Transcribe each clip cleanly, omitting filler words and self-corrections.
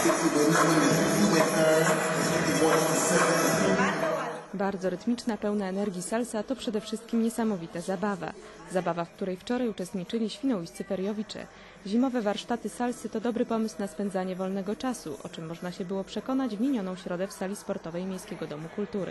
Bardzo rytmiczna, pełna energii salsa to przede wszystkim niesamowita zabawa. Zabawa, w której wczoraj uczestniczyli świnoujscy feriowicze. Zimowe warsztaty salsy to dobry pomysł na spędzanie wolnego czasu, o czym można się było przekonać w minioną środę w sali sportowej Miejskiego Domu Kultury.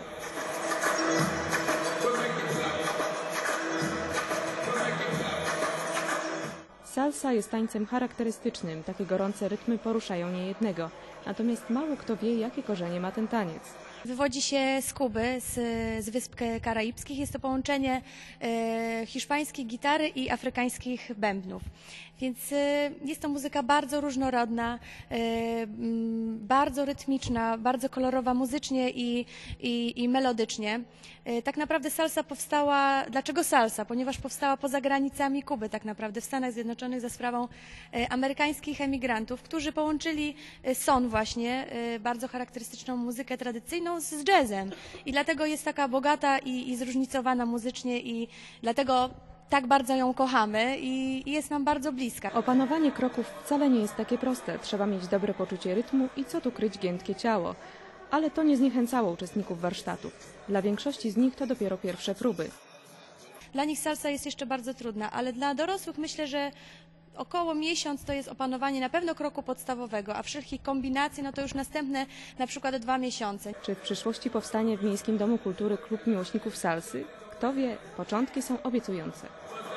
Salsa jest tańcem charakterystycznym, takie gorące rytmy poruszają niejednego. Natomiast mało kto wie, jakie korzenie ma ten taniec. Wywodzi się z Kuby, z Wysp Karaibskich. Jest to połączenie hiszpańskiej gitary i afrykańskich bębnów. Więc jest to muzyka bardzo różnorodna, bardzo rytmiczna, bardzo kolorowa muzycznie i melodycznie. Tak naprawdę salsa powstała, dlaczego salsa? Ponieważ powstała poza granicami Kuby, tak naprawdę w Stanach Zjednoczonych za sprawą amerykańskich emigrantów, którzy połączyli son właśnie, bardzo charakterystyczną muzykę tradycyjną z jazzem. I dlatego jest taka bogata i zróżnicowana muzycznie i dlatego tak bardzo ją kochamy i jest nam bardzo bliska. Opanowanie kroków wcale nie jest takie proste. Trzeba mieć dobre poczucie rytmu i co tu kryć giętkie ciało. Ale to nie zniechęcało uczestników warsztatów. Dla większości z nich to dopiero pierwsze próby. Dla nich salsa jest jeszcze bardzo trudna, ale dla dorosłych myślę, że około miesiąc to jest opanowanie na pewno kroku podstawowego, a wszelkich kombinacji no to już następne na przykład 2 miesiące. Czy w przyszłości powstanie w Miejskim Domu Kultury klub miłośników salsy? Kto wie, początki są obiecujące.